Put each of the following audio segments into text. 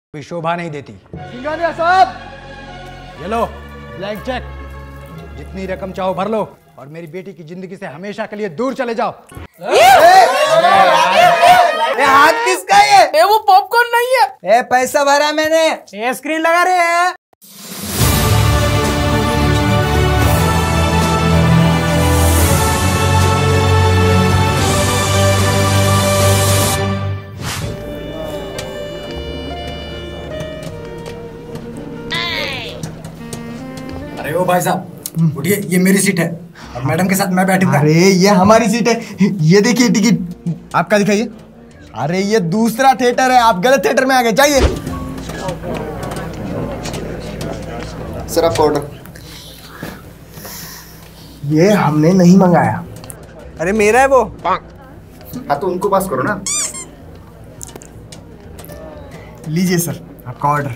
कोई शोभा नहीं देती। सिंघानिया साहब, ये लो ब्लैंक चेक, जितनी रकम चाहो भर लो और मेरी बेटी की जिंदगी से हमेशा के लिए दूर चले जाओ। ये हाथ किसका ये वो पॉपकॉर्न नहीं है। पैसा भरा मैंने। ये स्क्रीन लगा रहे हैं। अरे ओ भाई साहब उठिए, ये मेरी सीट है और मैडम के साथ मैं बैठूंगा। अरे ये हमारी सीट है, ये देखिए टिकट आपका दिखाइए। अरे ये दूसरा थिएटर है, आप गलत थिएटर में आ गए, जाइए। सर आपका ऑर्डर। ये हमने नहीं मंगाया। अरे मेरा है वो। हाँ तो उनको पास करो ना। लीजिए सर आपका ऑर्डर।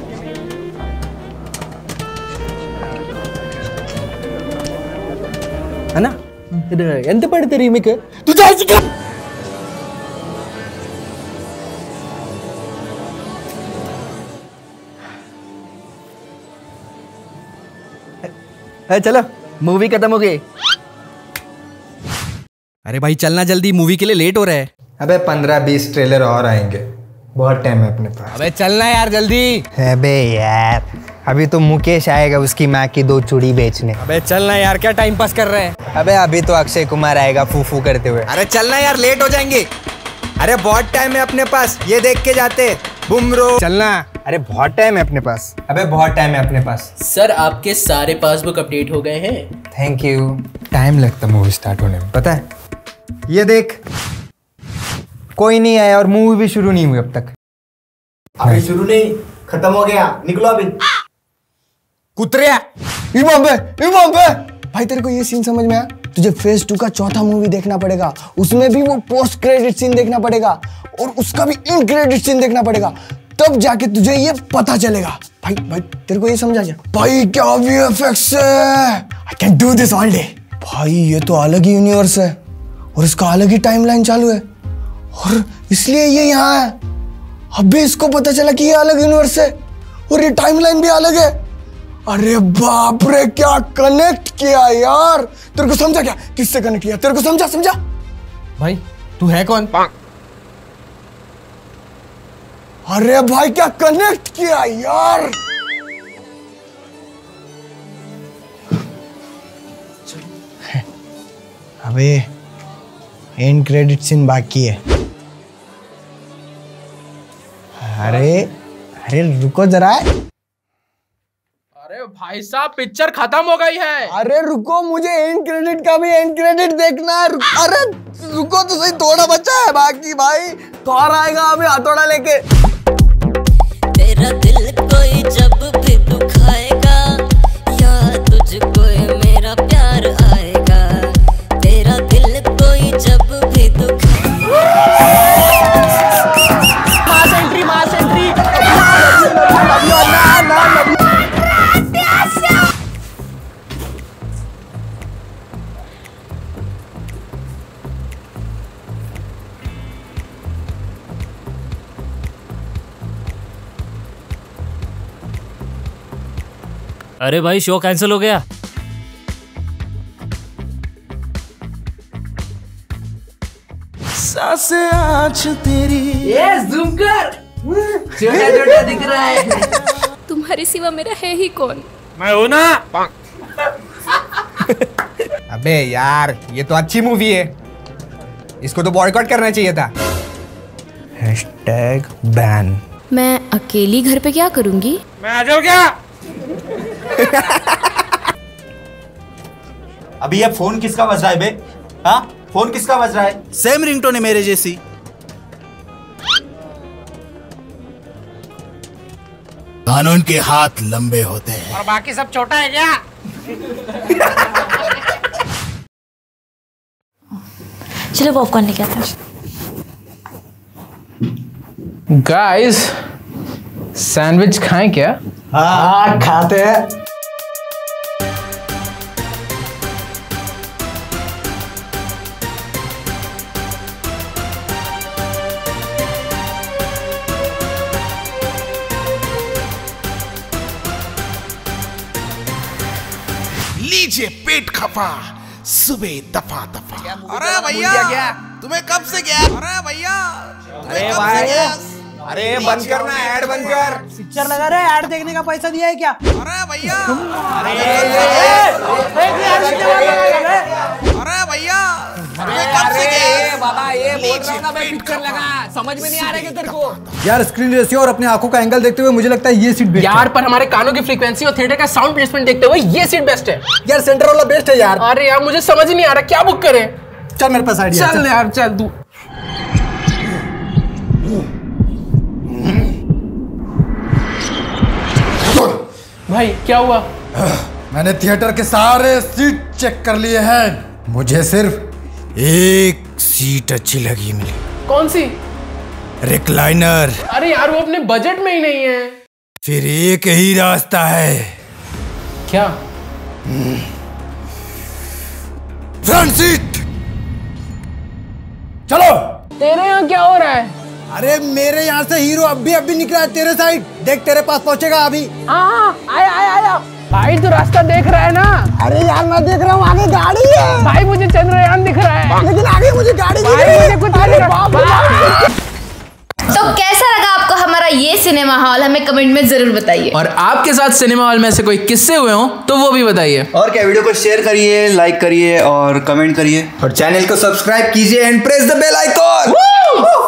है ना, ఎంత పడతారు మీకు? तू जायचं का? चलो मूवी खत्म हो गई। अरे भाई चलना जल्दी, मूवी के लिए लेट हो रहा है। अबे 15-20 ट्रेलर और आएंगे, बहुत टाइम है अपने पास। अबे चलना यार जल्दी। अबे यार अभी तो मुकेश आएगा उसकी माँ की 2 चूड़ी बेचने। अबे चलना यार, क्या टाइम पास कर रहे हैं। अबे अभी तो अक्षय कुमार आएगा फूफू करते हुए। अरे चलना यार, लेट हो जाएंगे। अरे बहुत टाइम है अपने पास, ये देख के जाते बुमरो। चलना। अरे बहुत टाइम है अपने पास। अबे बहुत टाइम है अपने पास। सर आपके सारे पासबुक अपडेट हो गए हैं। Thank you. टाइम लगता मूवी स्टार्ट होने में, पता है। ये देख, कोई नहीं आया और मूवी भी शुरू नहीं हुई अब तक। अभी शुरू नहीं, खत्म हो गया, निकलो अभी। कुतरिया इमाम बे भाई, तेरे को ये सीन समझ में आया? तुझे फेज 2 का चौथा मूवी देखना पड़ेगा, उसमें भी वो पोस्ट क्रेडिट सीन देखना पड़ेगा और उसका भी इन क्रेडिट सीन देखना पड़ेगा, तब जाके तुझे ये पता चलेगा। भाई तेरे को ये समझा जा? भाई क्या वीएफएक्स है, I can do this all day. भाई ये तो अलग ही यूनिवर्स है और इसका अलग ही टाइमलाइन चालू है और इसलिए ये यहाँ है। अभी इसको पता चला कि ये अलग यूनिवर्स है और ये टाइमलाइन भी अलग है। अरे बाप रे, क्या कनेक्ट किया यार। तेरे को समझा क्या, किससे कनेक्ट किया? तेरे को समझा? भाई तू है कौन? अरे भाई क्या कनेक्ट किया यार। अबे एंड क्रेडिट सीन बाकी है। अरे रुको जरा। अरे भाई साहब पिक्चर खत्म हो गई है। अरे रुको, मुझे एंड क्रेडिट का भी एंड क्रेडिट देखना है। अरे रुको तो सही, थोड़ा बचा है बाकी। भाई थोड़ा आएगा अभी हथौड़ा लेके। तेरा दिल कोई जब भी दुखाएगा या तुझको मेरा प्यार आएगा। तेरा दिल कोई जब भी मास एंट्री। अरे भाई शो कैंसिल हो गया। सांसें आज तेरी। ये जूम कर, छोटा दिख रहा है। तुम्हारे सिवा मेरा है ही कौन? मैं हूं ना। अबे यार ये तो अच्छी मूवी है, इसको तो बॉयकॉट करना चाहिए था। बैन। मैं अकेली घर पे क्या करूंगी? मैं आ जाऊं क्या? अभी ये फोन किसका बज रहा है बे? हाँ फोन किसका बज रहा है? सेम रिंगटोन है मेरे जैसी। कानून के हाथ लंबे होते हैं और बाकी सब छोटा है क्या? चलो पॉपकॉर्न लेके आते हैं। गाइस सैंडविच खाएं क्या? हाँ खाते हैं। नीचे पेट खफा, सुबह दफा दफा। अरे भैया तुम्हें कब से गया? अरे भैया अरे भाई अरे बंद करना, ऐड बंद कर। पिक्चर लगा रहे, ऐड देखने का पैसा दिया है क्या? अरे भैया अरे भैया कब से गया? बाबा ये बोल रहा हूँ ना मैं, पिक्चर लगा, समझ में नहीं आ रहा है तेरे को? यार स्क्रीन रेशियो और अपने आंखों का एंगल देखते हुए मुझे लगता है ये सीट बेस्ट यार पर हमारे कानों की फ्रीक्वेंसी और थिएटर का साउंड प्लेसमेंट देखते हुए ये सीट बेस्ट है। यार सेंटर वाला बेस्ट है यार। अरे यार मुझे समझ नहीं आ रहा, क्या बुक करें? चल मेरे पास आइडिया। चल यार चल तू। भाई क्या हुआ? मैंने थिएटर के सारे सीट चेक कर लिए हैं, मुझे सिर्फ एक सीट अच्छी लगी मिली। कौन सी? रिक्लाइनर। अरे यार वो अपने बजट में ही नहीं है। फिर एक ही रास्ता है। क्या? Front seat. चलो। तेरे यहाँ क्या हो रहा है? अरे मेरे यहाँ से हीरो अभी निकला है तेरे साइड, देख तेरे पास पहुँचेगा अभी। आया भाई, तू रास्ता देख रहा है ना? अरे यार मैं देख रहा हूँ, आगे गाड़ी है भाई मुझे चंद्रयान दिख रहा है, लेकिन आगे मुझे गाड़ी दिख भाई रही है। मुझे कुछ नहीं दिख रहा। तो कैसा लगा आपको हमारा ये सिनेमा हॉल, हमें कमेंट में जरूर बताइए। और आपके साथ सिनेमा हॉल में ऐसे कोई किस्से हुए हो तो वो भी बताइए। और क्या, वीडियो को शेयर करिए, लाइक करिए और कमेंट करिए और चैनल को सब्सक्राइब कीजिए and press the bell icon.